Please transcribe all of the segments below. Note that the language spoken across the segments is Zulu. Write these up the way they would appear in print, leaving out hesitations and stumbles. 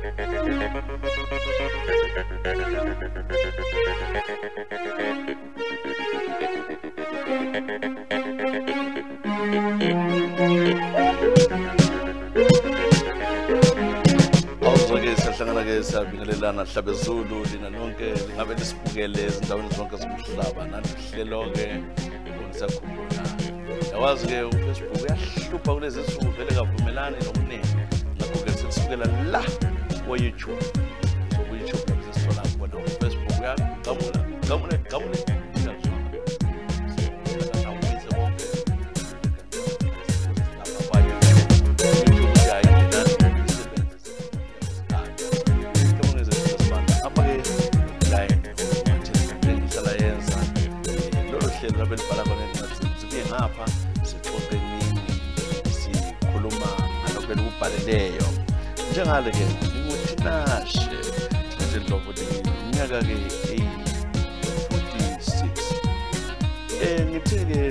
Sabingelelana hlabezulu lina lonke lingabe lisibukele ezindaweni zonke zomhlaba nandihlelo-ke Ngisakhumbula. Yawazi ke uFacebook uyahlupha kulezi zinsuku vele kavumelani nokuningi. Ngakho-ke sesibukela la ku-YouTube. So ku-YouTube lapho sesithola khona uFacebook uyagamule. Ngapha sixoxe nini sikhuluma ngalokho elukubhalileyo njengale ke nguthinashe nje lokuthi iminyaka ke 46 ngitheke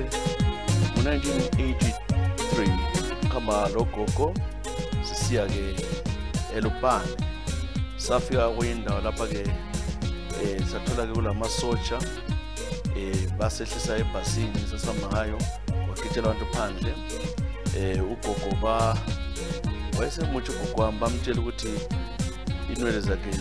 ngo-1983 khamba logogo sisiya ke elupane safika kuyindawo lapha ke sathola ke kulamasotsha basehlisa ebhasini sesamahayo wagitshela abantu phandle ugogo wayesemutsho ugogo wami bamtshela ukuthi inwele zakhe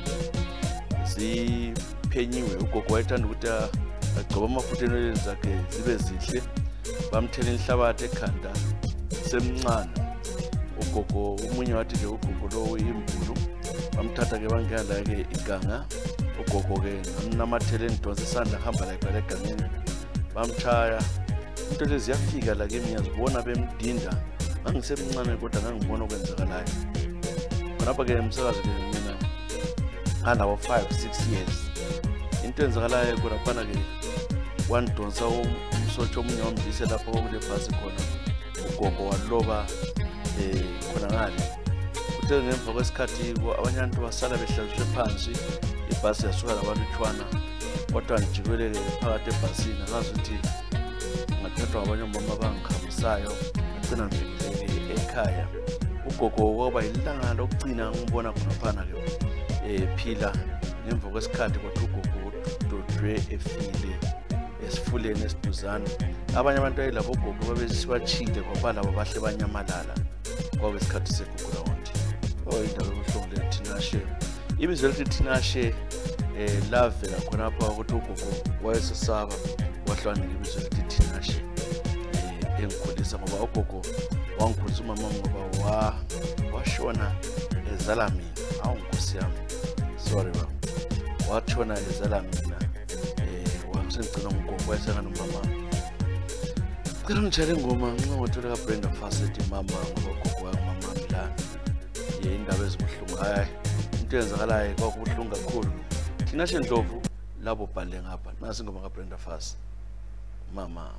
ziphenyiwe. Ugogo wayethanda ukuthi agcoba amafutha enweleni zakhe zibe zihle, bamthela inhlabathi ekhanda semncane. Ugogo umunye wathi ke ugogo lo uyimbulu, bamthatha ke bangena la ke iganga. Ugogo ke ngamnamathele endonse isandla hamba la egangeni bamtshaya. Into lezi yafika la kimi ngiyazibona bemdinda, ngangisemncane kodwa ngangibona okwenzakalayo. Ngapha ke umsakazi ke mina anawo 5-6 years. Into enzakalayo kodwa ke wandonsa umsotsho omunye wambise lapho kule bhasi khona. Ugogo waloba khona ngale. Kuthe ngemva kwesikhathi abanye abantu basala behlaziswe phansi, ibhasi yasuka labalutshwana kodwa ngijikelele phakathi ebhasini ngazi ukuthi ngathathwa abanye omama abangikhambisayo ngagcina ngifikile ekhaya. Ugogo kwaba ilanga lokugcina ngibona khonaphana ke phila ngemva kwesikhathi kodwa ugogo udodwe efile esifuleni esiduzane. Abanye abantu ayilabo ugogo babesibachile ngoba labo bahle banyamalala kwaba isikhathi segugulo wonke. Indaba ebuhlungu le Thinashe. Ibizo elithi Thinashe lavela khonapha ukuthi ugogo wayesesaba wahlwana ngebizo elithi Thinashe engikhulisa ngoba ugogo wangikhulisa umama ngoba washona ezala mina. Nkosi yami, sorry baba, washona ezala mina. Wamsengcina ugogo wayesengana nomama. Ngicela ngitshele ingoma nxa ngothola kaBrenda Faseti mama ngoba ugogo wayengumama la. Indaba ezibuhlungu hayi into yenzakalayo kwakubuhlungu kakhulu. Thinashe Ndlovu labo bhale ngapha nasi ngoma kaBrenda Faseti mama.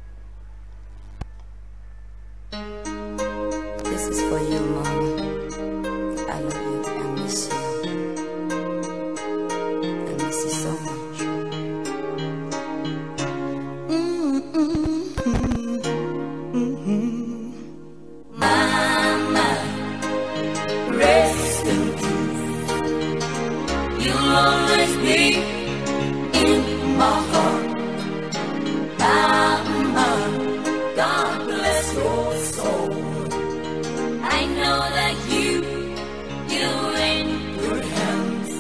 This is for you, Mama. I love you. I miss you. I miss you so much. Mama, rest in peace. You'll always be in my heart. Mama, God bless your soul. I know that you're in good hands.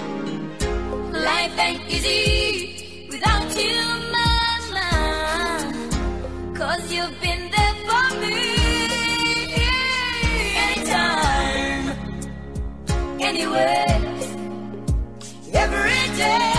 Life ain't easy without you, Mama, 'cause you've been there for me anytime, anywhere, every day.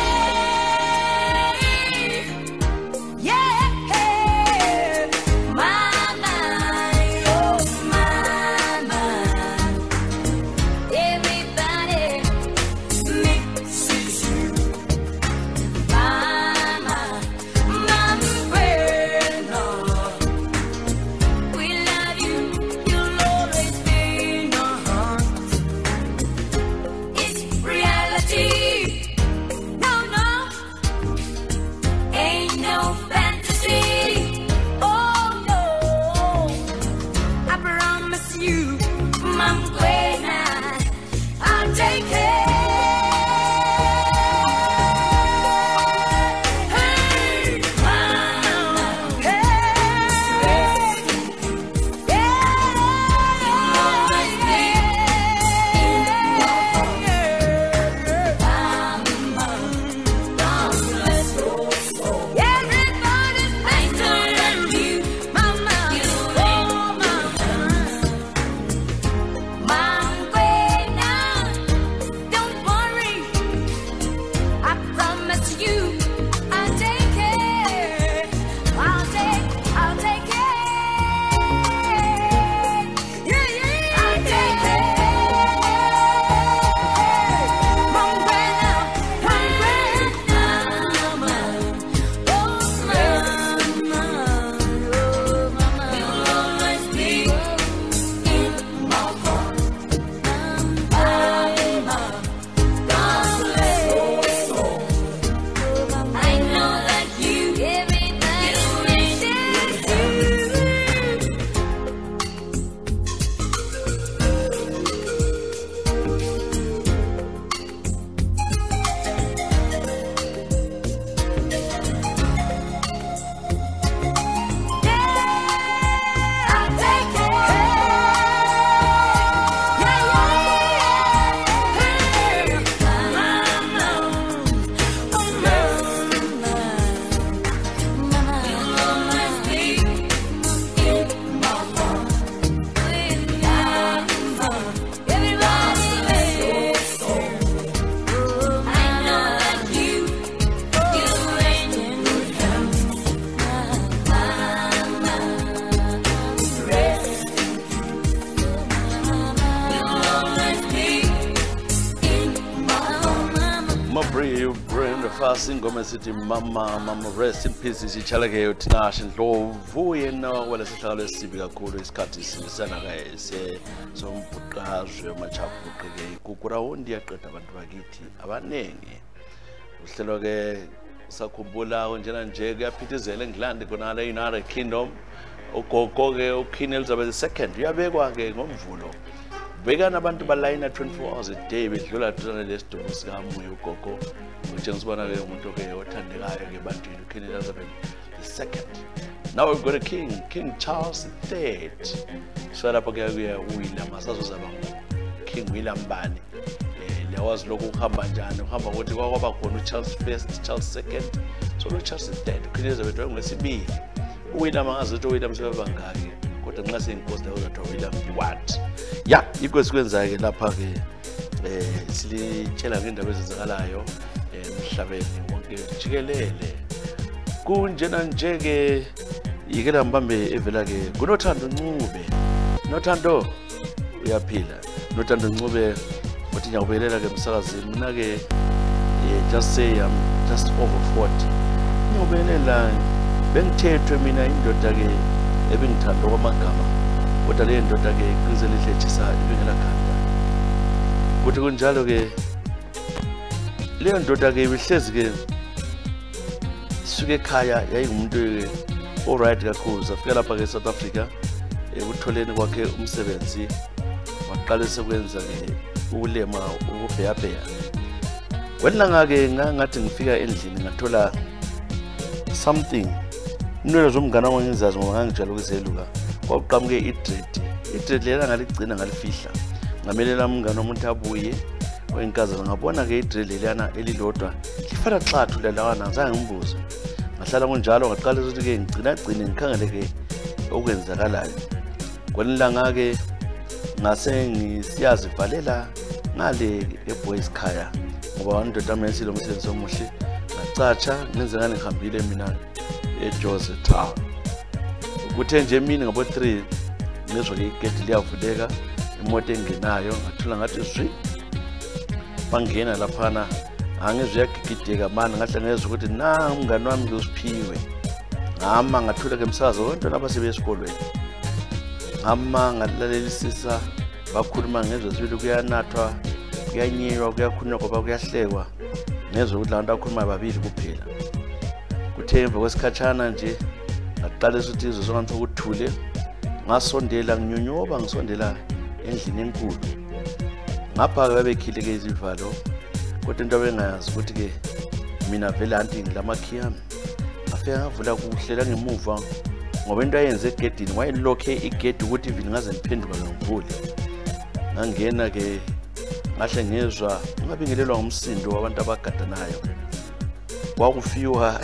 we bring the fast ingoma sithi mama rest in peace sichala ke uthinashi Ndlovu yena wala sihlalo esibi kakhulu isikhathi sibisana kae sombhuqazwe machabuqeke kukurawundi yaqeda abantu bakithi abanengi uhlelo ke Ngisakhumbula njena nje kuyaphithizela eNgilandi khona la United Kingdom ugogo ke uQueen Elizabeth II uyabekwa ke ngomvulo beka nabantu balayina 24 hours a day bedlula thana lesidumo sika Moyo ugogo utshengisa bona ke umuntu ke othandekayo ke bantwini uQueen Elizabeth II. Now we've got a King Charles III. So lapha ke William asazozaba King William bani lewazi lokhu ukuhamba njani uhamba ukuthi kwaba khona uCharles I, Charles II, so lo Charles III uQueen Elizabeth wayengwesibili uWilliam angazithi uWilliam sebangaki kodwa nxa seyinkosi la uzathiwa William what ya ikwesikwenza ke lapha ke silitshela ngendaba ezenzakalayo emhlabeni wonke jikelele kunjena nje ke yike lambambe evela ke kunothando Ncube nothando uyaphila nothando Ncube uthi ngiyakubelela ke umsakazini mina ke just say I'm just over 40 ngiyobelela bengithethwe mina indoda ke ebengithanda kwamagama kodwa le ndoda ke iqiniselile Tshisa ibengela khanda kuthi kunjalo ke le ndoda ke ibihlezi ke suke ekhaya yayingumuntu ke alright kakhulu safika lapha ke South Africa ekutholeni kwakhe umsebenzi waqalisa ukwenza ke ukulema ukubheyabheya kwelanga ke ngathi ngifika endlini ngathola something inwele zomngana wami ngizazi ngoba ngangijala ukuzeluka kwakuqhamuke idread lena ngaligcina ngalifihla ngamelela umngana womuntu abuye oyinkazana ngabona ke idread lelana elilodwa lifana xathu lelawana azange ngimbuze ngahlala kunjalo ngaqala ukuthi ke ngigcina ngikhangele ke okwenzakalayo kwelanga ke ngase ngisiyazi valela ngale eBoys Khaya ngoba indoda amesilo umsebenzi omuhle ngacatsha ngenze ngane ngihambile mina eJozi Town ukuthe nje mina ngabo 3 ngezwe ke igate liyavuleka imoto engenayo ngathola ngathi swi bangena laphana angezwe yagigideka manje ngahle ngezwe ukuthi na umngani wami ngiyosiphiwe ngama ngathola ke umsakazo wonke lapha sebe esikolweni ngama ngalalelisisa bakhuluma ngezwe sibili kuyanathwa kuyanyiwa kuyakhulunywa ngoba kuyahlekwa ngezwe ukuthi la bantu akhuluma babili kuphela kuthemba kwesikhatshana nje ngaqalisa ukuthi izwe zonke ukuthule ngasondela nginyonyoba ngisondela endlini enkulu ngapha babekhile ke izivalo kodwa into abengayazi ukuthi ke mina vele anti ngilamakhiyami ngafika ngavula kuhlela ngemuva ngoba into ayenze egedini wayelokhe igedi ukuthi ivini ngaze ngiphenduka ngivule ngangena ke ngahle ngezwa ngabingelelwa ngumsindo wabantu abagadanayo kwakufiwa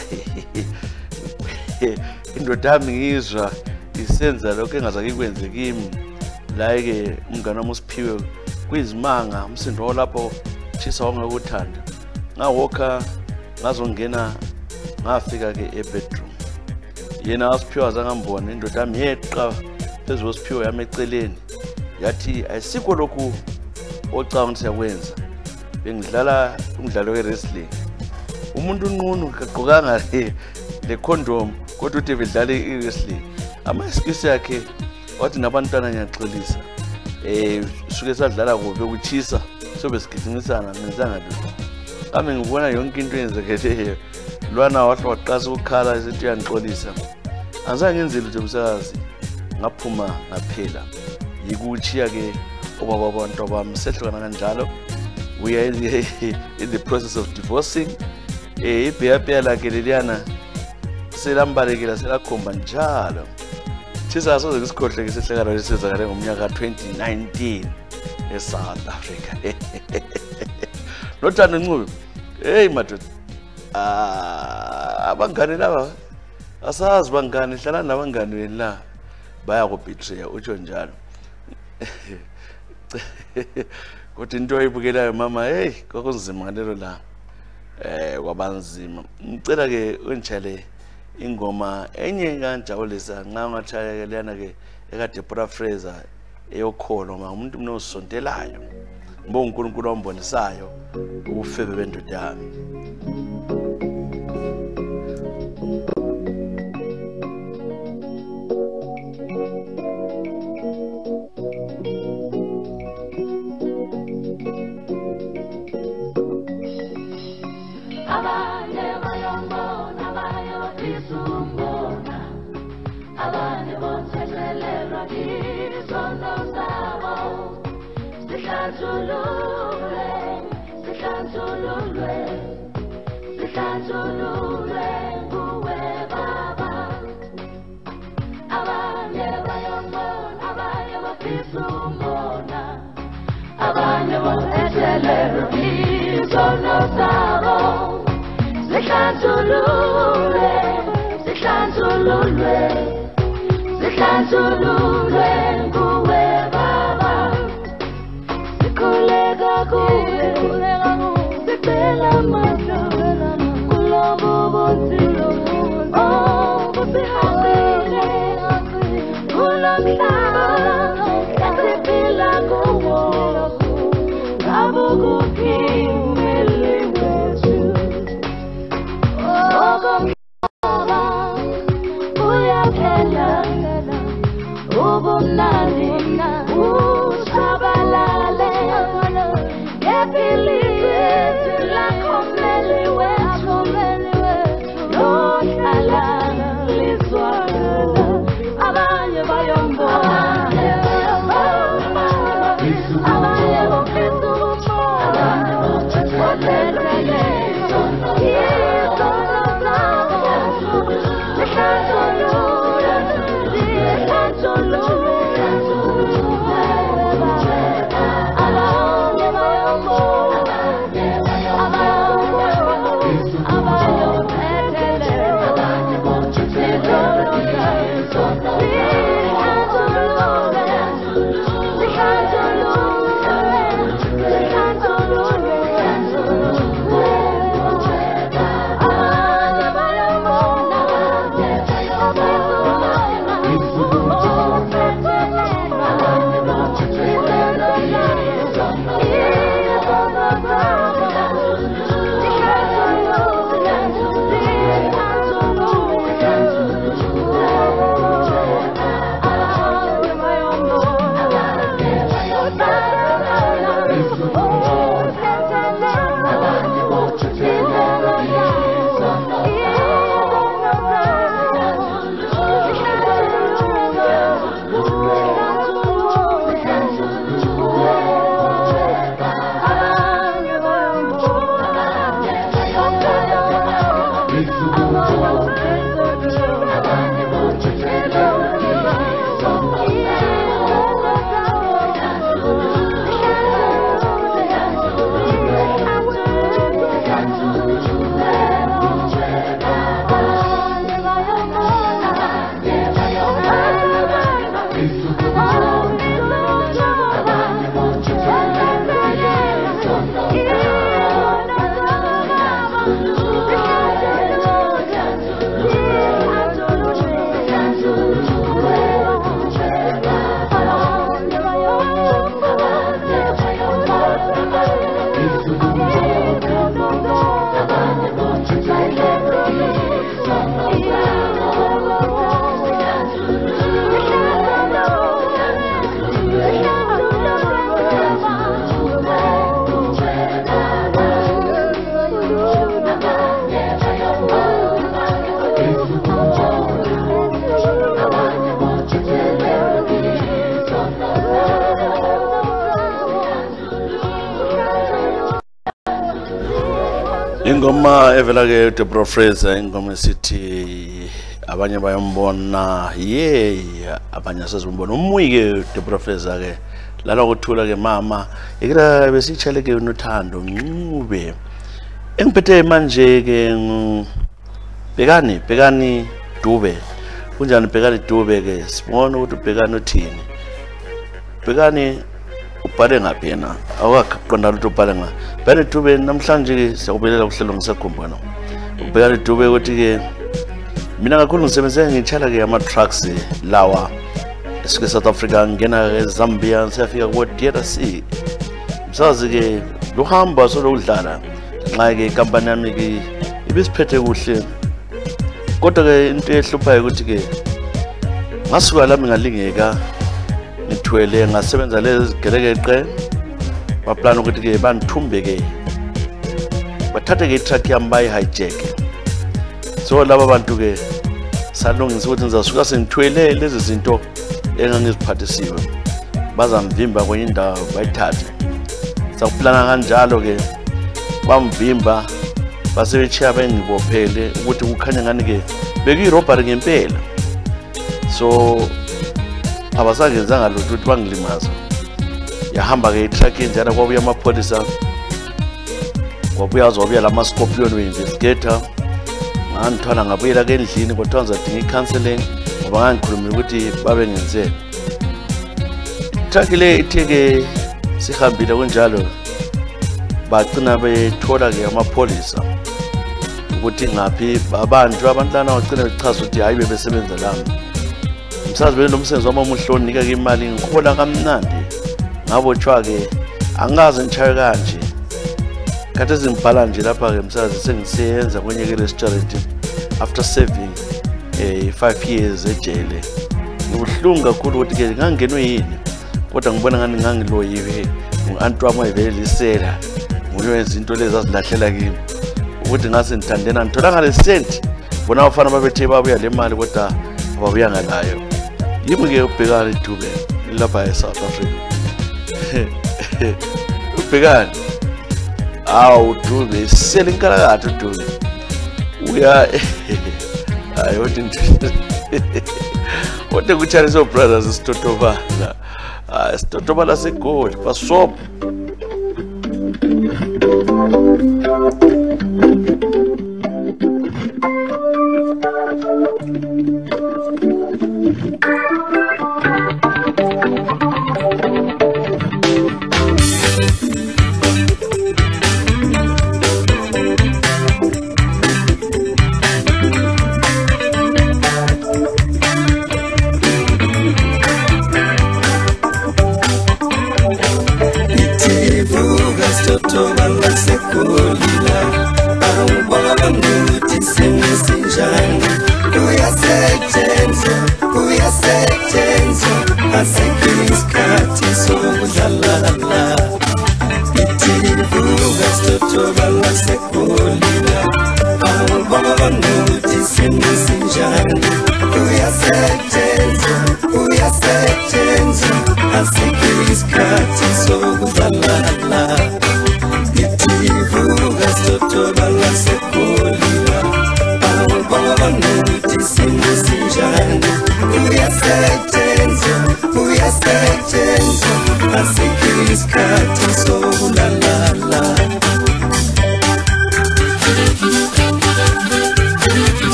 indoda yami ngizwa isenza lokho engazake ikwenze kimi la ke umngane wami usiphiwe kuyizimanga umsindo lapho Tshisa wangekuthanda ngawokha ngazongena ngafika ke ebedroom yena wasiphiwa zangambona indoda yami yeqa phezulu wasiphiwe yami eceleni yathi ayisikho lokhu ocanga siyakwenza bengidlala umdlalo we-wrestling umuntu unqunu kaqokanga le condom kodwa uthi bedlala i-wrestling ama-excuse yakhe wathi nabantwana ngiyaxolisa suke sadlala kubi ukutshisa sobe sigijimisana ngenzanga lutho kami ngibona yonke into eyenzekeleyo lwana wahle waqasa ukukhala esithi uyangixolisa angizange ngenze lutho umsakazi ngaphuma ngaphela yikutshiya ke obaba abantu bami sehlukana kanjalo we are in the process of divorcing ibheyabheya lakhe leliyana selambalekela selakhomba njalo Tshisa asoze kusikhohle ke sehlakalo lesenzakale ngomnyaka 2019 eSouth Africa nothando Ncube hey madoda abangane laba asazi bangane hlala nabangane wena la baya kubetray utsho njalo kodwa into oyibukelayo mama hey kwakunzima ngalelo la kwabanzima ngicela ke unjale ingoma enye kanjabulisa nxa ngathaya lena ke ekade paraphrase eyokholo umuntu unosondelayo ngoba uNkulunkulu ombonisayo ubufebe bendoda yami Ingoma evela ke to Professor ingoma esithi abanye bayombona abanye asazombona umuyi ke to Professor ke lana ukuthula ke mama ikira besitshele ke unothando ncube engiphethe manje ke Bhekani Dube kunjani Bhekani Dube ke sibona ukuthi Bhekani uthini Bhekani ubhale ngaphi yena awakaqonda ukuthi ubhale ngaphi Bhekani Dube namhlanje siyakubelela kuhlelo Ngisakhumbula Bhekani Dube ukuthi ke mina kakhulu ngisebenze ngitshala ke ama trucks lawa esuke South Africa ngena eZambia siyafika ku DRC msazi ke luhamba soludlala nxa ke company yami ke ibisiphethe kuhle kodwa ke into ehluphayo ukuthi ke ngasuka lami ngalingeka ngithwele ngasebenza lezi gelekeqe baplan ukuthi ke banithumbe ke bathathe ke truck yami bayi hijack so laba bantu ke salungisa ukuthi ngizasuka sengithwele lezi zinto engangiziphathisiwe bazamvimba kwenye indawo bayithathe sakuplana kanjalo ke bamvimba base bechiya bengibophele ukuthi kukhanya ngani ke bekuyirobbery ngempela. So abasangenzanga lutho ukuthi bangilimaza. Yahamba ke itruck enjana kwabuya amapholisa, kwabuya lama scorpion we-investigator. Ngangithwana ngabuyela ke endlini kodwa ngizadinga i-counseling ngoba ngangikhulumile ukuthi babe ngenzeni. Itruck le itheke sihambile kunjalo bagcina bethola ke amapholisa ukuthi ngaphi abantu lana bagcina bechaza ukuthi hayi bebesebenza lami. Umsazi benomsebenzi wamamuhlo onika ke imali ngikhola kamnandi. Ngabotshwa ke angaze ngichaye kanje. Khathi ezingibhala nje lapha ke msazi sengisebenza kwenye ke restaurant after serving 5 years ejele. Ngibuhlungu kakhulu ukuthi ke ngangenwe yini. Kodwa ngibona ngani ngangiloyiwe ngu-anti wami wayevelisela nguyenza into lezi azilahlela kimi ukuthi ngase ngithandena ngitholanga lesenti bona abafana babethe babuya le mali kodwa ababuya ngalayo. Yimi ke ubhekana iDube lapha eSouth Africa. Ubhekana awu Dube sele inkalakatha uDube uya hayi what kuchari so brothers isitotobala isitotobala segoli basop.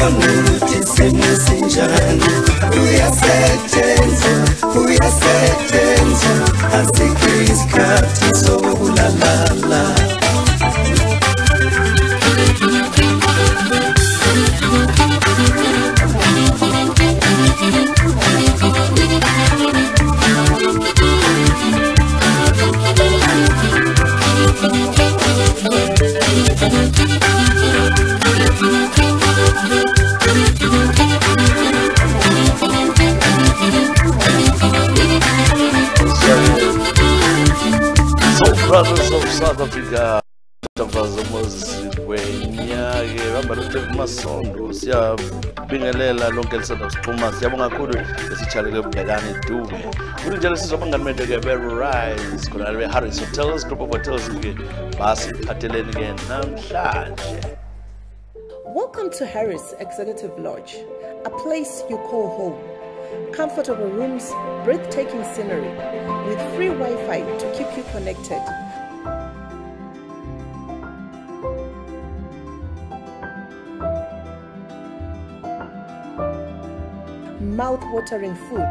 ukuthi senesinjani uyasethenza asikho isikhathi sokulalala Brothers of South Africa, Moses wenyake hamba kumasondo siyabingelela lonke lisanda siphuma siyabonga kakhulu lesichaleke ubhekane Dube kuthi njalo sizobangane ke be-Rise khona le Harris Hotels group of hotels ke basiphatheleni ke namhlanje. Welcome to Harris Executive Lodge, a place you call home. Comfortable rooms, breathtaking scenery, with free Wi-Fi to keep you connected. Mouth-watering food.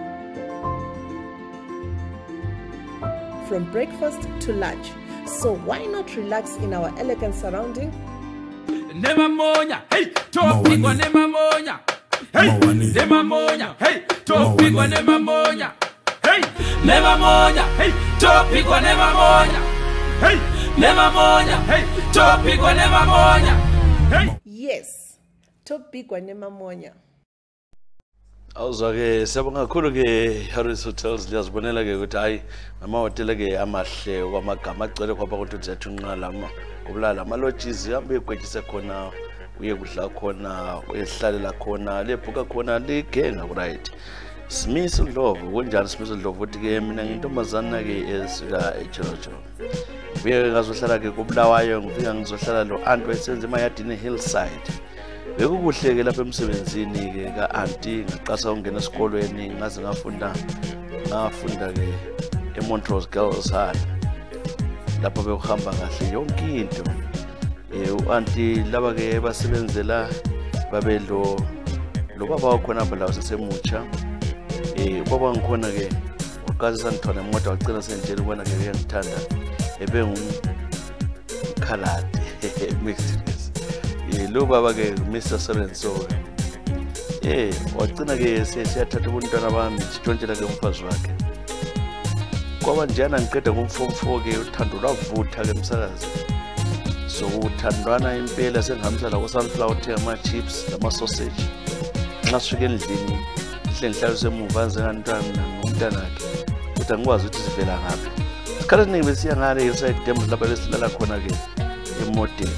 From breakfast to lunch. So why not relax in our elegant surrounding? Never monya, hey, topic one never monya. Hey, never monya, hey, topic one never monya. Hey, never monya, hey, topic one never monya. Hey, never monya, hey, topic one never monya. Hey. Yes, topic one never monya. Awuzake siyabonga kakhulu ke Harris Hotels liyazibonela ke ukuthi hayi amahotela ke amahle kwamagama acele kwapha ukuthi uzathunqa lama kubulala amalodges ihambe egwejise khona uye kudla khona uyehlalela khona lebhuka khona ligenga right Smith Ndlovu kunjani Smith Ndlovu uthi ke mina ngintombazana ke esika eJojo uye ngazohlala ke kubulawayo ngifika ngizohlala lo aunt wesenze emayadini hillside bekukuhle ke lapha emsebenzini ke ka-auntie ngaqasa ungena esikolweni ngaze ngafunda ke eMontrose Girls High lapho bekuhamba kahle yonke into u-auntie laba ke basebenzela babe lo baba wakhona apha la usesemutsha ubaba ngikhona ke waqalisa ngithona imoto wagcina sengitshela ukubona ke uyangithanda ebengumkhaladi mixed lo baba ke Mr. Serenso wagcina ke siyathatha ubuntwana bami sitshontshela ke umfazi wakhe kwaba njana ngiqeda kumform 4 ke uthando lwavutha ke emsakazi so uthandwana impela sengihambisa la ku-sunflower uthenga ama-chips nama-sausage nxa sifike endlini ngihlala semuva njenganintwana nomntanakhe ukuthi angikwazi ukuthi sivela ngaphi isikhathi esiningi besiya ngale hillside dams lapha besilala khona ke emoteni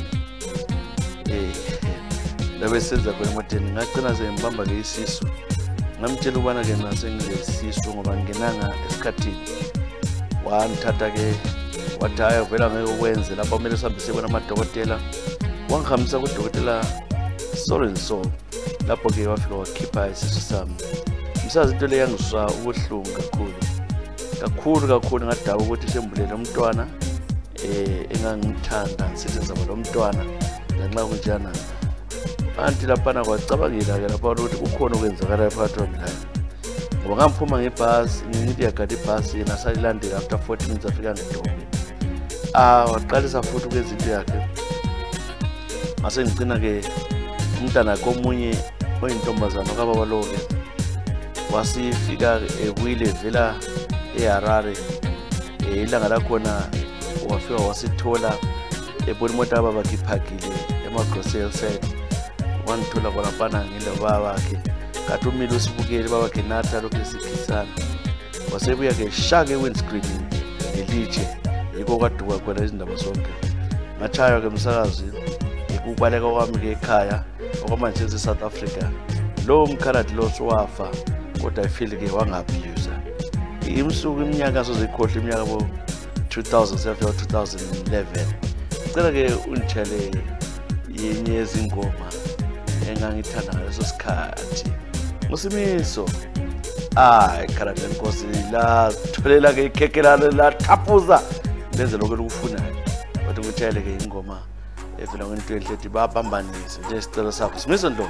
labe senza khona emoteni ngagcina sengibamba ke isisu ngamtshela ukubana ke nasengilesisu ngoba ngingenanga esikhathini wangithatha ke wathi hayi vela ngeke ukwenze lapho kumele sihambe siyobona amadokotela wangihambisa kudokotela so lapho ke wafika wakhipha isisu sami msazi into le yangizwa ubuhlungu kakhulu ngadaba ukuthi sembulele umntwana engangithanda ngisebenza lo mntwana ngenxa kunjana anti laphana kwacabangela ke lapha ukuthi kukhona okwenzakala phakathi kwami la ngoba ngamphuma ngebhasi ngithi yagada ibhasi yena sayilandela after 40 minutes afika ngeDobe waqalisa futhi kwezinto yakhe mase ngicina ke umntana komunye oyintombazana kababa lo ke wasifika ebuyile vela eHarare ilanga lakhona wafika wasithola ebona imoto baba kiphakile emagrosel side wanthola bona bana ngile baba wakhe kathi umile usibukele baba ke natha lokho esikhisana wasebuya ke shake windscreen ngelitshe yiko kwaduka khona izindaba zonke ngathaya ke umsakazi ukubaleka kwami ke ekhaya okwamanje eSouth Africa lo mkhaladi lo sowafa kodwa I feel ke wangabuse imsuku iminyaka sozikhohle iminyaka bo 2007 2011 cela ke unitshele yenye yezingoma engangithanda ngaleso sikhathi Musimiso ikhaladi lenkosi la tholela ke ikhekelana la thaphuza lenze lokho lokufunayo kodwa ngitshele ke ingoma evela kwinto enhle ethi babambanise nje isicelo sakho Simiso Ndlovu.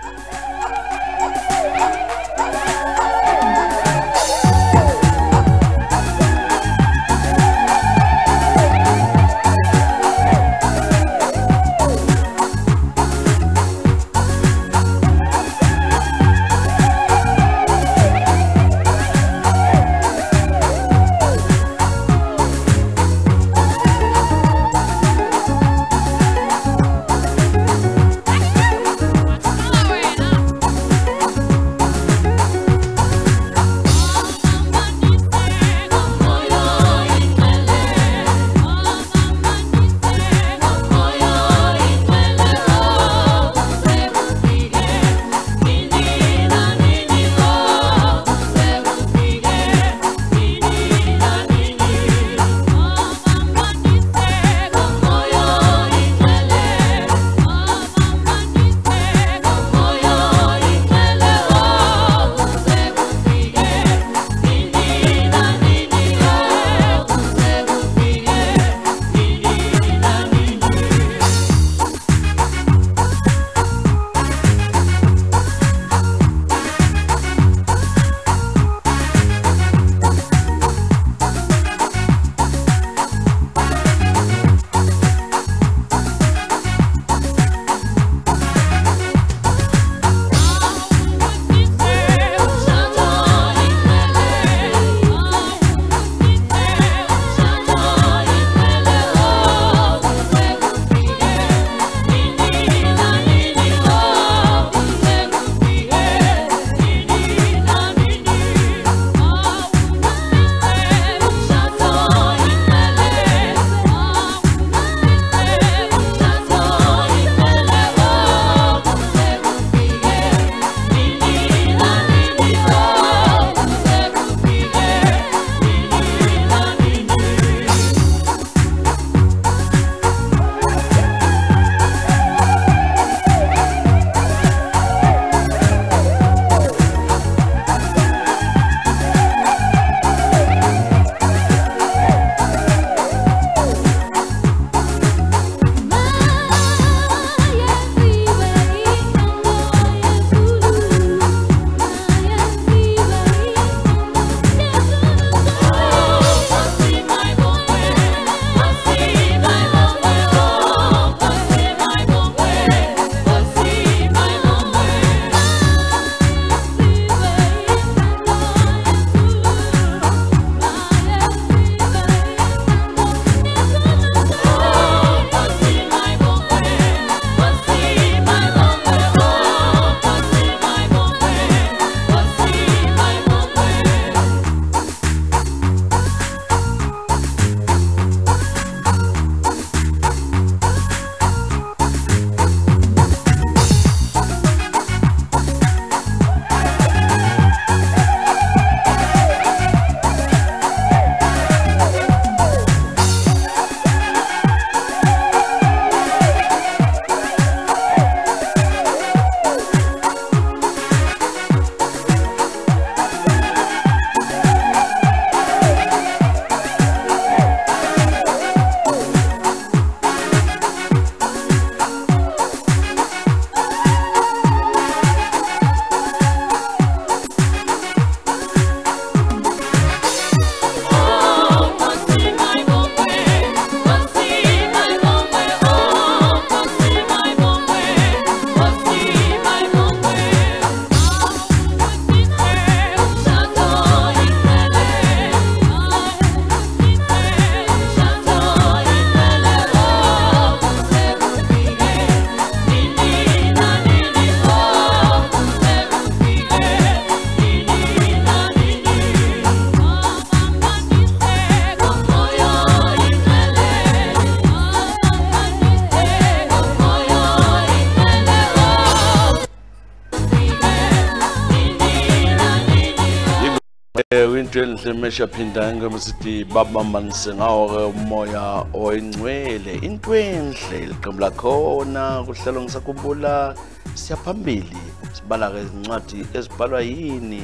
into enhle meshaphinda ngomsithi babambanise ngawo umoya oyingcwele into enhle liqembu lakhona kuhlelo Ngisakhumbula siyaphambili sibala ke izincwadi ezibhalwa yini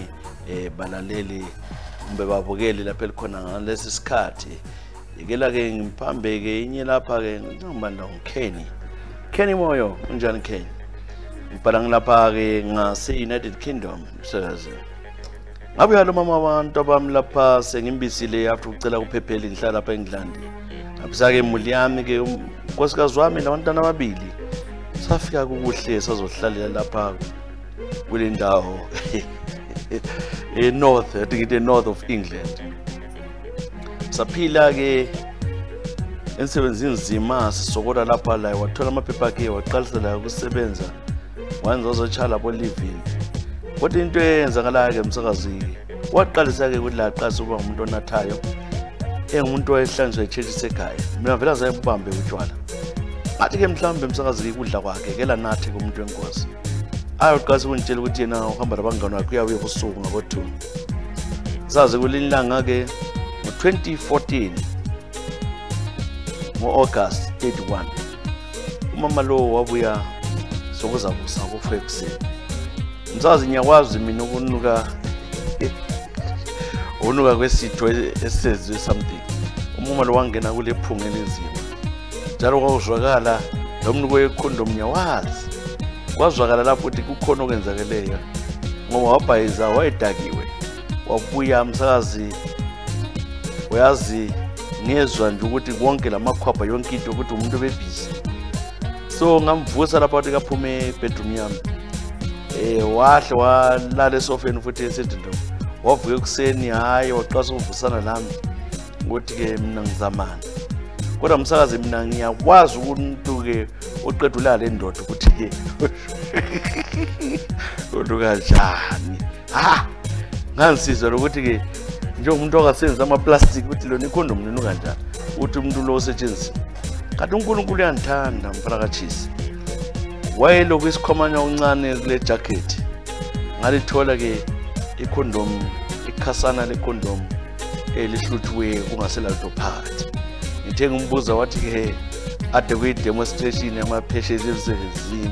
balaleli umbe babukeli lapha elikhona ngalesi sikhathi ikela ke ngimphambe ke inye lapha ke ngibanda uKenny Kenny Moyo, unjani Kenny? Ngibhala ngilapha ke ngase-United Kingdom, msakazi. Ngabe yalo mama abantu abami lapha sengimbisile after ucela kuphephela ngihlala lapha eNgilandi. Ngabisa-ke imuli yami ke unkosikazi wami nabantwana ababili. Safika kukuhle sazohlalela lapha kule ndawo north, I think it's the north of England. Saphila ke emsebenzini nzima sisokola lapha la wathola amaphepha akhe waqalisa la ukusebenza wanza uzotshala bo living. Kodwa into eyenzakala ke msakazi waqalisa ke ukuthi la qasa ukuba umuntu onathayo engumuntu owayehlanjwe echechi sekhaya. Mina vela zayibambe utshwala. Ngathi ke mhlambe msakazi ukudla kwakhe ke la nathi kumuntu wenkosi. Ayoqasa ukungitshela ukuthi yena uhamba labangani wakhe uyabuye kusuku ngabo2. Saze kulilanga ke ngo-2014 ngo-August 31 umama lo wabuya sokuzabusa kufe ekuseni. Msazi ngiyakwazi mina ukunuka kwesitho esezwe something. Umama lo wangena kule phunga elenzima. Njalo kwakuzwakala lo muntu kwekhondom ngiyawazi. Kwazwakala lapho ukuthi kukhona okwenzakeleyo. Ngoba wabhayiza wayedakiwe. Wabuya msakazi uyazi ngezwe nje ukuthi konke lamakhwapha yonke into ukuthi umuntu bebhizi. So ngamvusa lapha ukuthi kaphume bedroom yami. Wahle walala esofeni futhi esithi ndo. Wavuka ekuseni hayi waqasa ukuvusana nami ukuthi ke mina ngizamana. Kodwa msakazi mina ngiyakwazi umuntu ke oqeda ulala endoda ukuthi ke kodwa kanjani. Ngansizwa lokuthi ke njengomuntu okasenza ama-plastic ukuthi lona ikhondom nenu kanjani ukuthi umuntu lo osetshenziswa. Kanti uNkulunkulu uyandithanda mfana Tshisa. Wayelokhu isikhomanya uncane kule jacket. Ngalithola ke ikhondom ikhasana lekhondom elihluthiwe kungasela lutho phakathi. Ngithe ngimbuza wathi ke ade kuyi-demonstration yamaphesheya emsebenzini.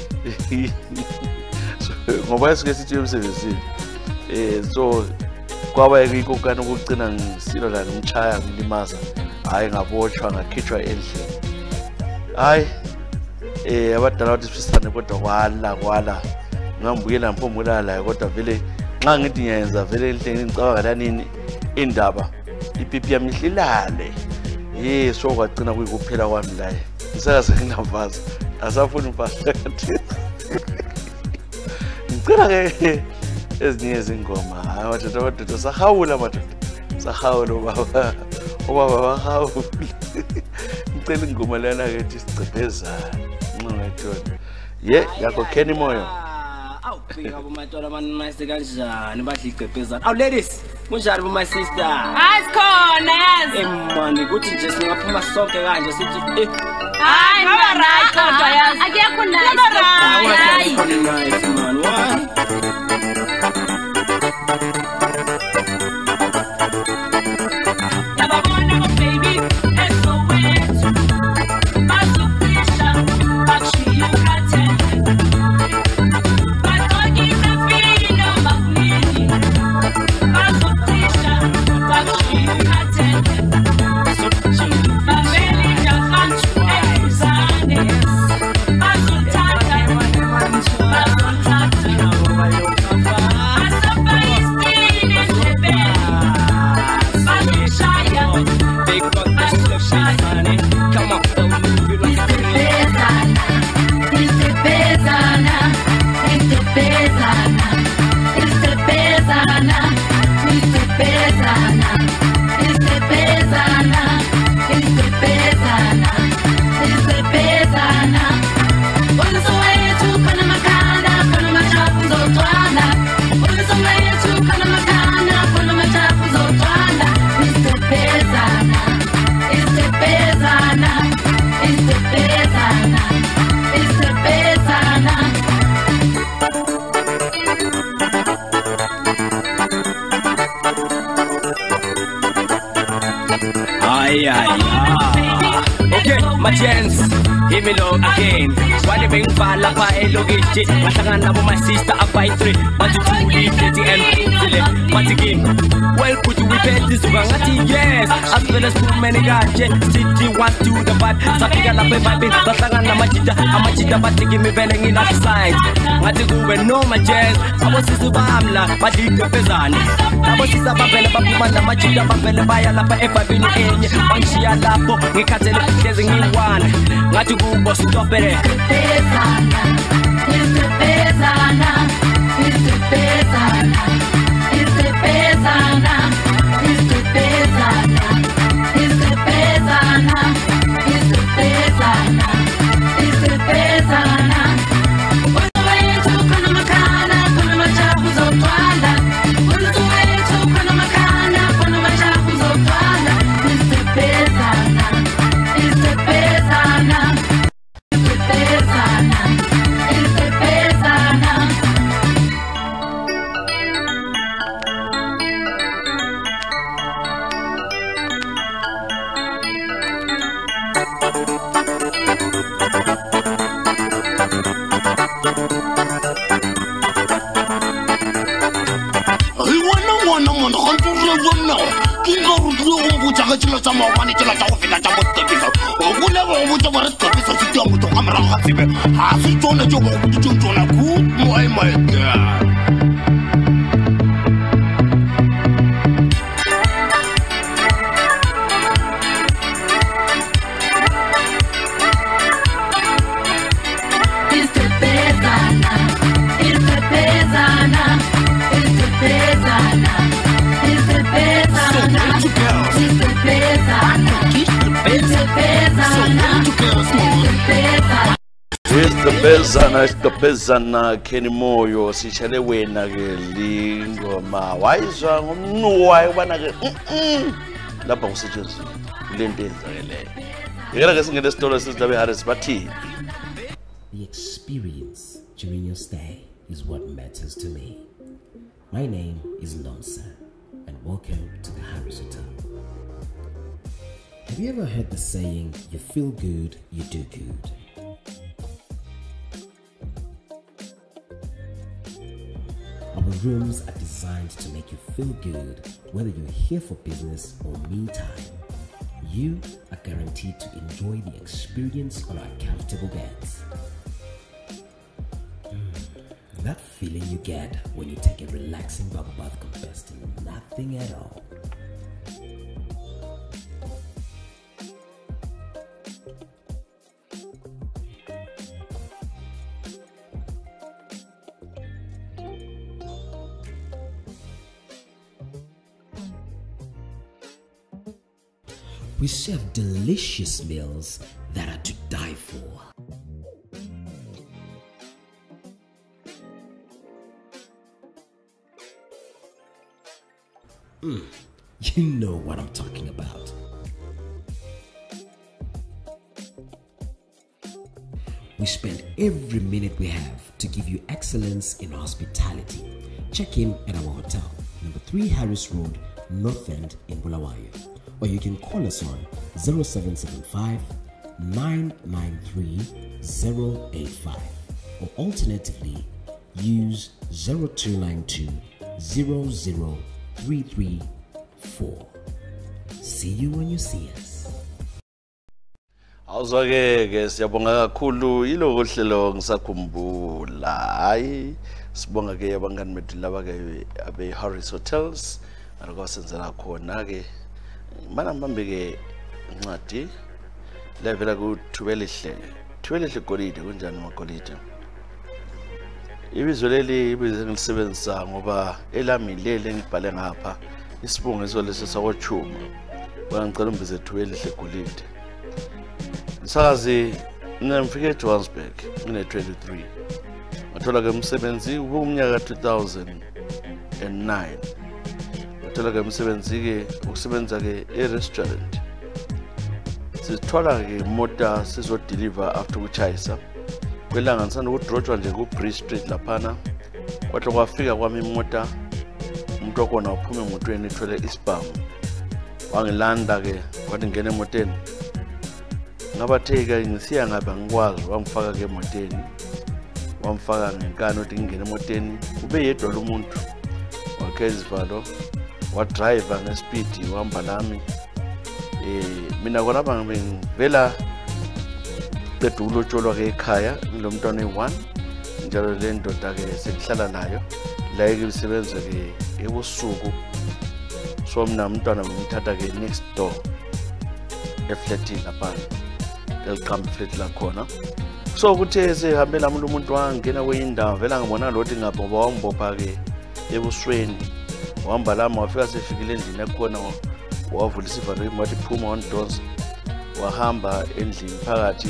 Ngoba esike sithi emsebenzini. So kwaba ikokana ukugcina ngisilo la ngimchaya ngilimaza. Hayi ngabotshwa ngakhitshwa endlini. Hayi abadala bathi sisane kodwa kwala ngambuyela mphomula la kodwa vele nxa ngithi ngiyenza vele endlini ngicabanga lanini indaba ipipi yami ihlilale. So kwagcina kuyikuphela kwami la. Ngisakaze ngingavaza asafuna umfahla kathi. Ngicela ke ezinye izingoma amadoda sahawula madoda sahawula ubaba bahawula. Ngicela ingoma lana ke ethi sicebezana ngingayithola yakho Kenny Moyo. Awubheka bomatshwala nice kanjani badla igcebhezana. Ladies kunjani bo my sister? Asikhona yazi. Man kuthi nje singaphuma sonke kanje sithi hayi baba right kodwa yazi akekho nice. Nice man why? Okay, my chance. Hear me low again. Why they bring far la pa elogisti? Matangan na my sister up by 3. But you two leave dirty and intellect. But again, well put you repent this wangati, yes. As well as too many guys, city want to the bad. Sapiga la pe baby, matangan na machita, but give me belling in that side. What you go no my jazz. I was sister bamla, but you go pezani. I was sister babela babumana machita babela baya la pa epa bini enye. Banshia lapo, we catch it, there's in one. What you go boss stop it. Isipezana Kenny Moyo sichale wena ke lingoma wayizwa ngomnuwa ubana ke lapha kusetshenziswa lento enzakeleyo ngeke ke singene esitolo sesidabe Harris bathi the experience during your stay is what matters to me. My name is Nonsa and welcome to the Harris Hotel. Have you ever heard the saying, you feel good, you do good? Our rooms are designed to make you feel good, whether you're here for business or me time. You are guaranteed to enjoy the experience on our comfortable beds. That feeling you get when you take a relaxing bubble bath compares to nothing at all. We serve delicious meals that are to die for. You know what I'm talking about. We spend every minute we have to give you excellence in hospitality. Check in at our hotel, number 3 Harris Road, North End in Bulawayo. Or you can call us on 0775 993 085. Or alternatively, use 0292 00334. See you when you see us. Awuzake siyabonga kakhulu ilo hlelo ngisakhumbula. Hayi sibonga ke abangani bethu laba ke abe Harris Hotels akwasenzela khona ke mana mbambe ke incwadi levela ku Thubelihle Golide kunjani maGolide. Ibizo leli ibizo ngilisebenzisa ngoba elami lele ngibhale ngapha isibongiso lesi sakochuma. Bangicela umbize Thubelihle Golide. Ngisazi ngifike eJohannesburg ngine 23. Ngathola ke umsebenzi umnyaka 2009. Ngathola ke umsebenzi ke ukusebenza ke e-restaurant. Sithola ke imoto sizo deliver after kuTshisa. Kwelanga ngisanda ukudrojwa nje ku Bridge Street laphana. Kwathi kwafika kwami imoto umuntu okona uphuma emotweni ethwele isibhamu. Wangilanda ke kwathi ngene emotweni. ngabatheka ngisiya ngaba ngikwazi wangifaka ke emoteni wamfaka ngenkani ukuthi ngingene emoteni ube yedwa lo muntu wakhe izivalo wa driver ngespeed wahamba lami mina kona bangivela qeda ulotsholwa ke ekhaya lo mntwana oyi1 njalo le ndoda ke sekuhlala nayo la isebenza ke ebusuku so mina umntwana ngimthatha ke next door eflatini lapha eliqamba flat la khona so kuthe sehambela umuntu wangena kweyindawo vela ngibona lothi ngaboba wambopha ke ebusweni wahamba lami wafika sefikile endlini yakhona wavula isivalo imathi phuma wandonsa wahamba endlini phakathi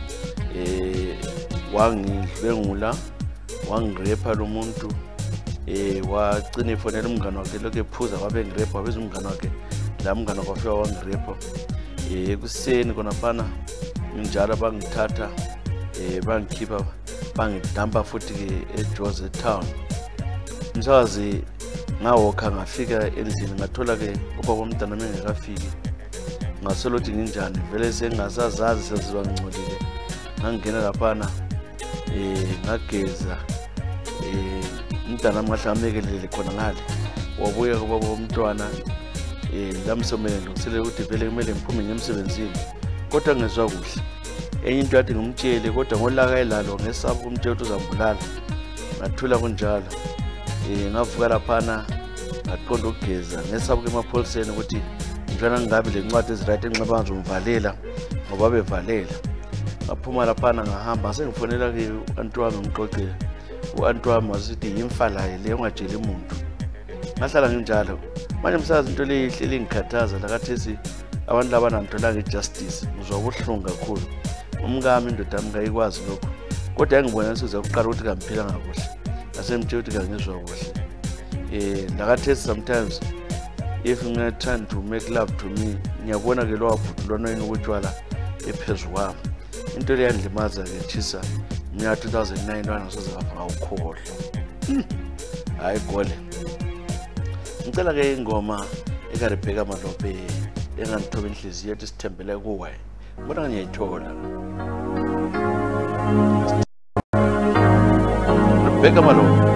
wangidlwengula wangirepa lo muntu wagcina ifonela umngane wakhe lokho ephuza wabe ngirepa wabeza umngane wakhe la mngane wafika wangirepa ekuseni kona fana njalo bangithatha bangikhipha bangidampa futhi ke eJozi town msazi ngawokha ngafika endlini ngathola ke ubaba womntana mengekafiki ngaselothi nginjani vele sengasazazi sezizwa ngcolile ngangena laphana ngageza umntana ngahlamekelele khona ngale wabuya kubaba womntwana lamsomele ngilungisele ukuthi vele kumele ngiphume ngemsebenzini kodwa ngezwa kuhle enye into yathi ngimtshele kodwa ngolaka elalo ngesaba kumtshela ukuthi uzambulala ngathula kunjalo ngavuka laphana ngaqonda ukugeza ngesaba ke emapholiseni ukuthi njana ngabe le ncwadi eziright enxiba ngizomvalela ngoba bevalela ngaphuma laphana ngahamba sengifonela ke uantu wami ngixoxile uantu wami wasithi yimfalaye le ungajeli umuntu ngahlala nginjalo manje msazi into le ihleli ngikhathaza lakathesi abantu laba nantolanga ijustice ngizwa ubuhlungu kakhulu umkami indoda yami ngayikwazi lokho kodwa ngibona siza kuqala ukuthi kamphila ngakuhle asemthe ukuthi kangizwa kuhle lakathesi sometimes if nginathanda to make love to me ngiyabona ke lo wabhuti lona yini ukutshwala ephezulu kwami into le yandlimaza ke Tshisa mina 2009 wana soze ngawukhohlwa hayi gole ngicela ke ingoma ekaribheka Malope engangithoba inhliziyo ethi sithembele kuwe bona ngiyayithola Rebecca Malope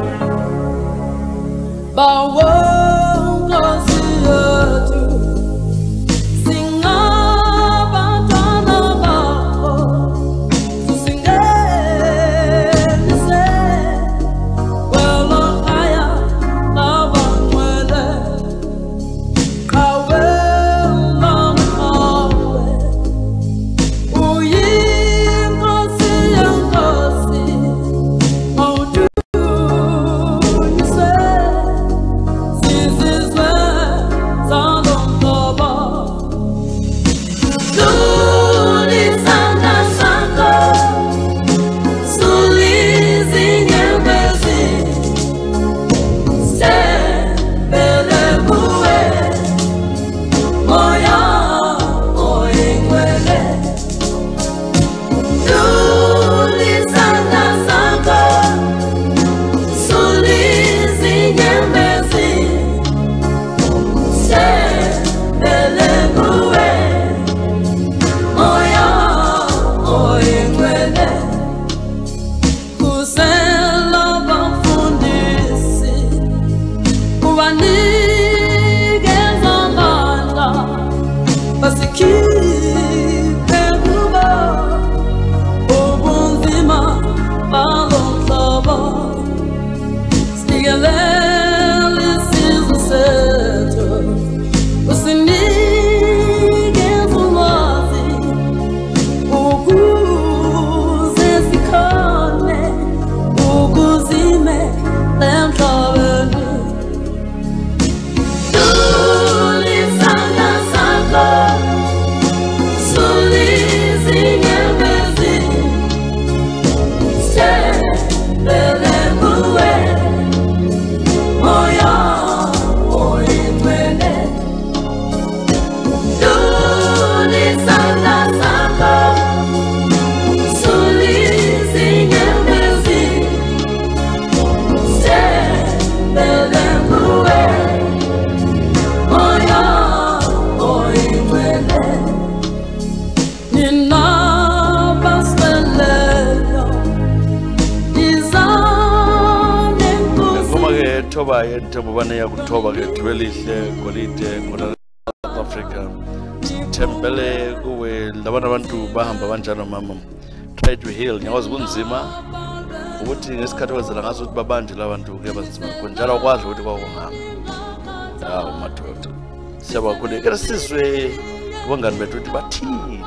October yentembo bane yakuthoba ke dwelihle golide khona South Africa thembele kuwe labana abantu bahamba kanjalo mama try to heal nyawazi kunzima ukuthi ngesikhathi wenzela ngaso ukuthi babanje labantu ke banzima konjalo kwazi ukuthi kwakuhamba madoda siyabakho ke sizwe kubangani bethu ukuthi bathini.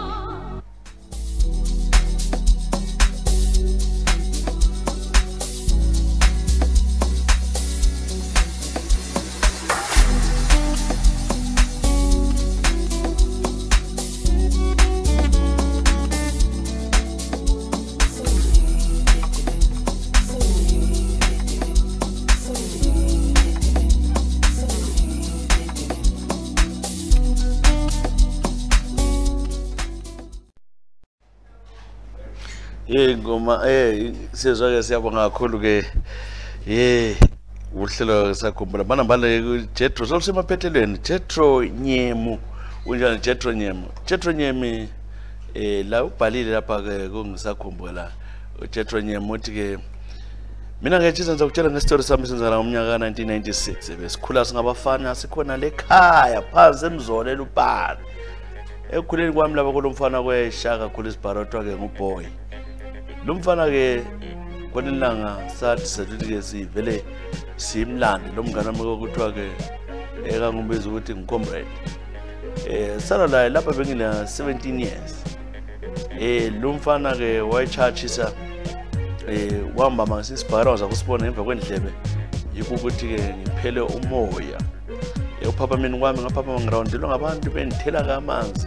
Ngoma sizwa ke siyabonga kakhulu ke uhlelo Ngisakhumbula bana bale Jetro sosemaphethelweni Jetro Nyemu unjani Jetro Nyemi la ubhalile lapha ke kungisakhumbula Jetro Nyemu uthi ke mina ngethisa ngizokutshela ngestory sami senzala ngomnyaka ka 1996 besikhula singabafana sikhona lekhaya phansi emzolela upana ekukhuleni kwami lapha kulomfana kweshaka kakhulu isibharotwa ke nguboy lo mfana ke konilanga sathi sedlike sivele simlande lo mngane wami okuthiwa ke ngumbiza ukuthi ngicomrade sala la lapha bengina 17 years lo mfana ke wayechachisa wamba masisibhara zakusibona emva kwendlebe yikuthi ke ngiphele umoya uphapa mina kwami ngaphapa ngiroundelo ngabantu benithela kamanzi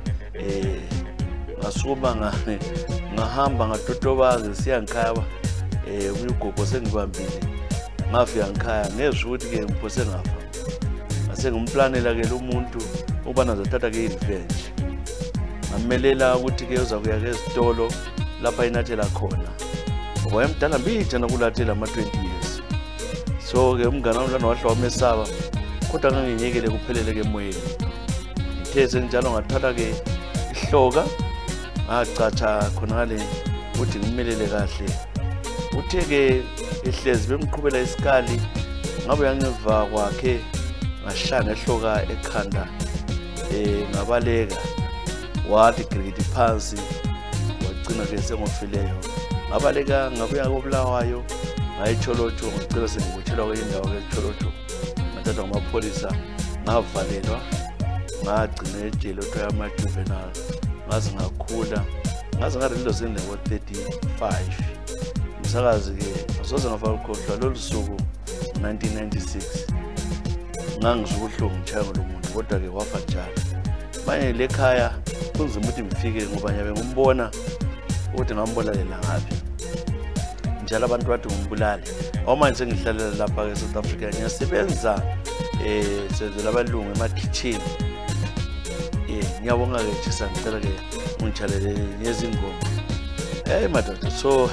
ngasuma ngane ngahamba ngatotobaze siyangikhaya ugogo sengibambile ngafika ngikhaya ngezwe ukuthi ke ngiphose ngafa ngase ngumplanela ke lo muntu ubana zathatha ke revenge ngamelela ukuthi ke uza kuya ke esitolo lapha inathela khona ngoba emdala mbije nakulathela ama 20 years so ke umngane wami lana wahla wamesaba kodwa nganginyekele kuphelele ke emoyeni ngithe senjalo ngathatha ke ihloka ngacatsha khona ngale uthi ngimelele kahle uthe ke ehlezi bemqhubela isikali ngabe yangiva kwakhe ngashanga ehloka ekhanda ngabaleka wathi grade phansi wagcina ke sengofileyo ngabaleka ngabuya koBulawayo ngayitsholotsho ngicela sengikutshelwa kwendawo ke tsholotsho ngathathwa ngamapolisa ngavalelwa ngagcina ejele othoya ama juvenile ngaze ngakhula ngaze ngarilo zindle ngo 35 umsakazi ke asoze ngafaka ukhohlwa lolu suku 1996 ngangizubudlungu ngichaya lo muntu kodwa ke wafa njalo manje lekhaya kunzima ukuthi ngifike ngoba nyabe ngumbona ukuthi ngambolalela ngaphi njalo abantu bathi ngumbulali manje sengihlalela lapha ke South Africa ngiyasebenza senzela abalungu emakitchen ngiyabonga ke Tshisa ngicela ke ungitshalele ngezingoma madoda so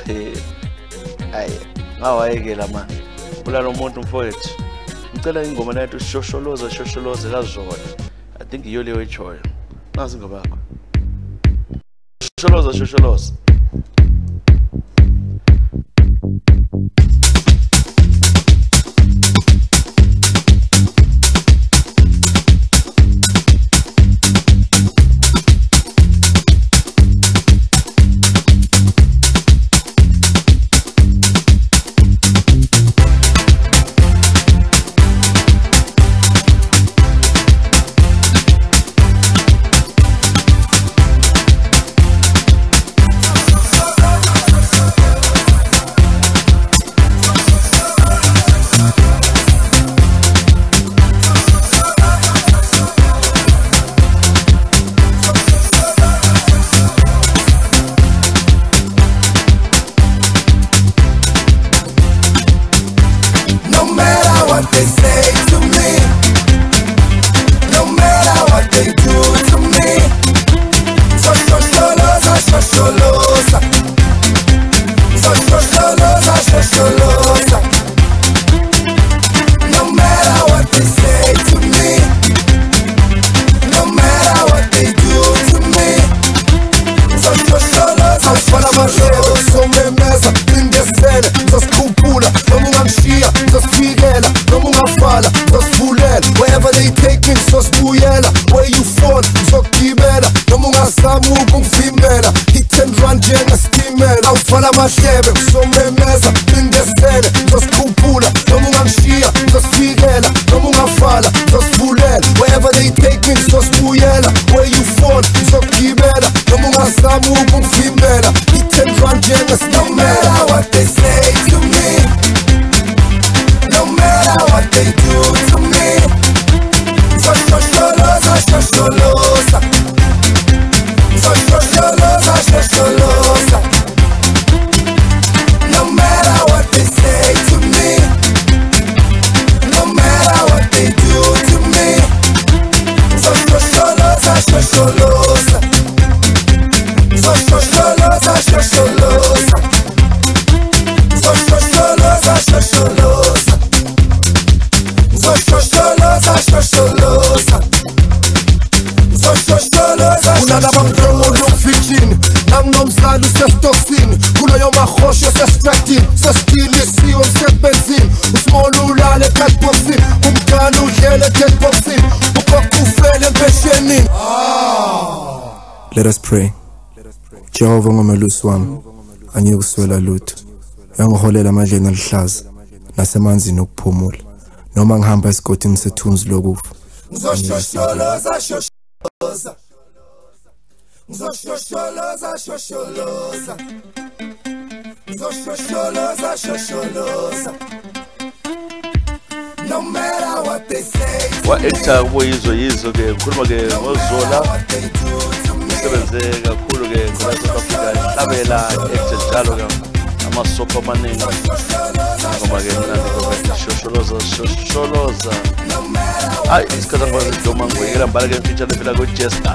ngawayekela manje ubulala umuntu mfowethu ngicela ingoma lethu shosholoza kaZola I think iyo leyo echoyo nazi ngobakho shosholoza Ngisakhumbula noma ungangishiya ngizosikela what they say to me, no matter what they do to me. So shosholoza, shosholoza. So shosholoza, shosholoza. No matter what they say to me, no matter what they do to me. So shosholoza, shosholoza. So shosholoza, shosholoza. So shosholoza, shosholoza. So shosholoza, shosholoza. So shosholoza. Kunala bangdromo lokufitini, namnomzali usesitofini. Kunayo mahosho sesitratini, sesitili siyo msebenzini. Usimolulale catboxini, umkani udlele deadboxini. Ukokufele mpeshenini. Let us pray. Jehova ngomelusi wami, angikuswela lutho. Yangiholela amadleni alihlaza nasemanzini okuphumula. Noma ngihamba esigodini sethunzi lokufa. Ngizoshosholoza, shosholoza. Ngizoshosholoza, shosholoza. Ngizoshosholoza, shosholoza. No matter what they say. Wa-actor kuyizo ke ngikhuluma ke ngoZola usebenze kakhulu ke ngala South Africa hlabela actor njalo ke amasopa amaningi ngoba ke mina shosholoza hayi isikhathi ngizodoma ngoyela mbala ke feature levela ku Tshisa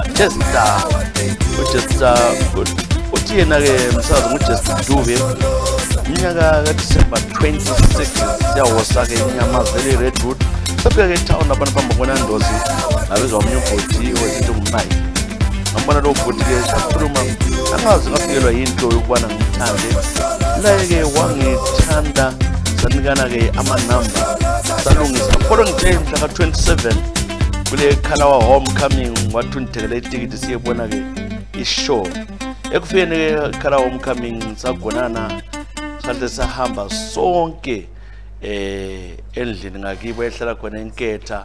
uthi yena ke msakazi nguJust Dube iminyaka ka December 26 siyawosa ke inyamazeli Redwood sabeka ke town abantu bambona Ndozi abezwa omnye ubhoti wezinto ngumnayi ngambona lo bhoti ke sakhuluma angazi ngafikelwa yinto yokubana ngithande la ke wangithanda sanikana ke amanamba salungisa kodwa ngithe mhla ka 27 kule Khalawa Homecoming wathunthekela itikiti siyebona ke ishow ekufikeni ke Khalawa Homecoming sagonana sahle sahamba sonke endlini ngakibo ehlala khona enketha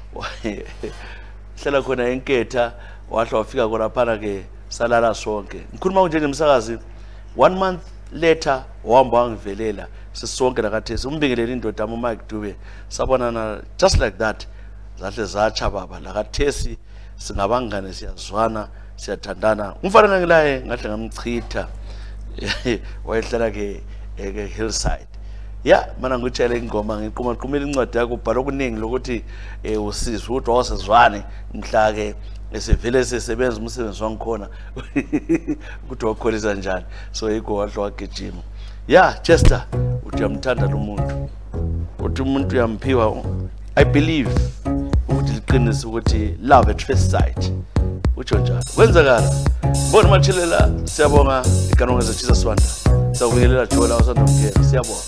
hlala khona enketha wahla wafika khona phana ke salala sonke ngikhuluma nje njemsakazi 1 month later wahamba wangivelela sisonke lakathesi umbingeleli indoda uMike Dube sabonana just like that zahle zacha baba lakathesi singabangane siyazwana siyathandana umfana ngilaye ngahle ngamchitha wayehlala ke Hillside ya mana ngutshela ingoma ngiqhumela incwadi yakho ubhala okuningi lokuthi usizwe ukuthi wasezwane mhla ke esevele sesebenza umsebenzi wangikhona ukuthi wakholisa njani so yiko wadlo wagijima ya Chester uthi uyamthanda lo muntu uthi umuntu uyamphiwa I believe ukuthi liqinisa ukuthi love at first sight utsho njalo kwenzakala bona machilela siyabonga ikanonga zeTshisa Swanda sawuyelela Jola wasandomkela siyabonga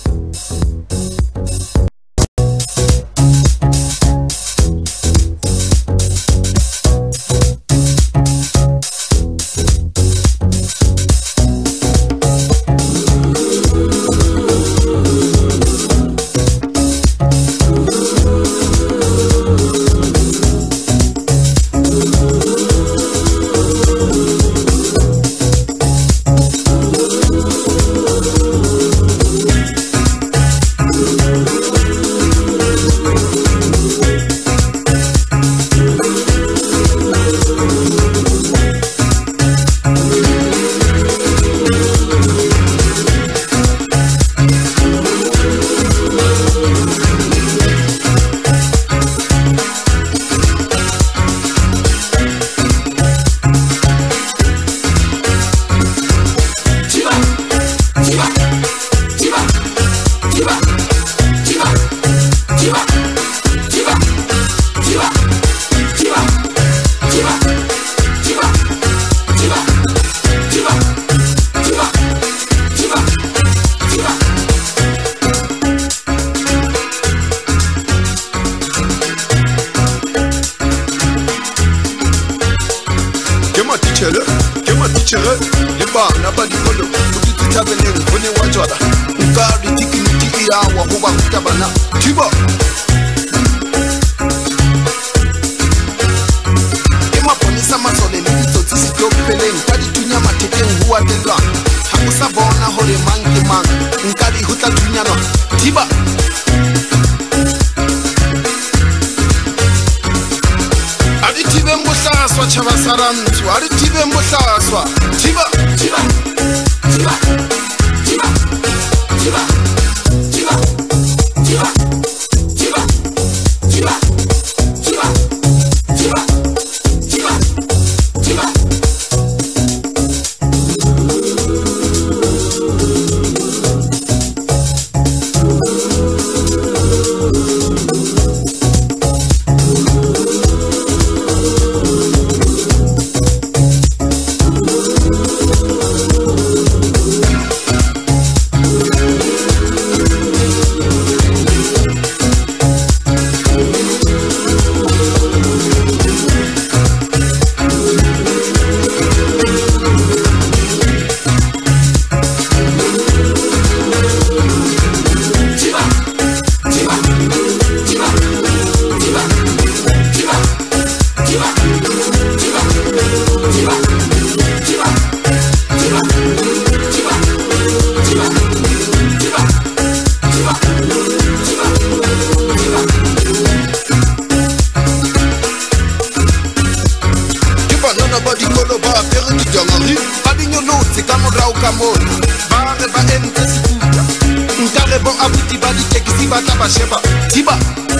chere le bana ba dikolo o dithabeleng ho ne wa jwala nka ditikiti ya wa ho ba kutabana thiba e maponisa masole le ditsotsi se tlo peleng ka ditunya mathekeng ho wa delwa ha o sa bona hore mang ke mang bo abuti ba di taxi ba tla ba sheba thiba